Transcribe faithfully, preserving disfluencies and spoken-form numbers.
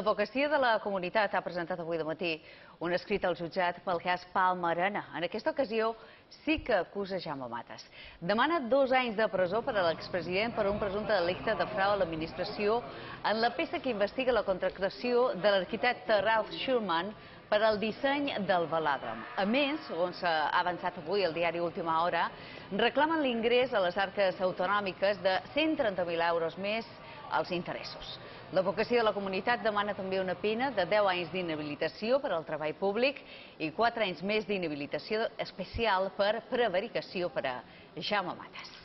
L'advocacia de la comunitat ha presentat avui dematí un escrit al jutjat pel cas Palma Arena. En aquesta ocasió sí que acusa Jaume Matas. Demana dos anys de presó per a l'expresident per un presumpte delicte de frau a l'administració en la peça que investiga la contractació de l'arquitecte Ralph Schurman per al disseny del velòdrom. A més, segons s'ha avançat avui al diari Última Hora, reclamen l'ingrés a les arques autonòmiques de cent trenta mil euros més als interessos. L'advocacia de la comunitat demana també una pena de deu anys d'inhabilitació per al treball públic i quatre anys més d'inhabilitació especial per prevaricació per a Jaume Matas.